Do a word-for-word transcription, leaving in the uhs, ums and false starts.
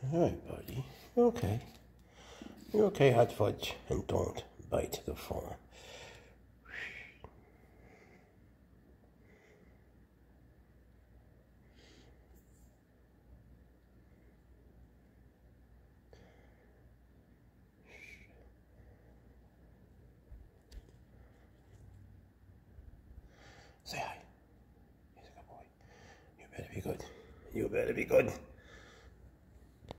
All right, buddy. You're okay. You're okay, Hot Fudge. And don't bite the phone. Say hi. He's a good boy. You better be good. You better be good.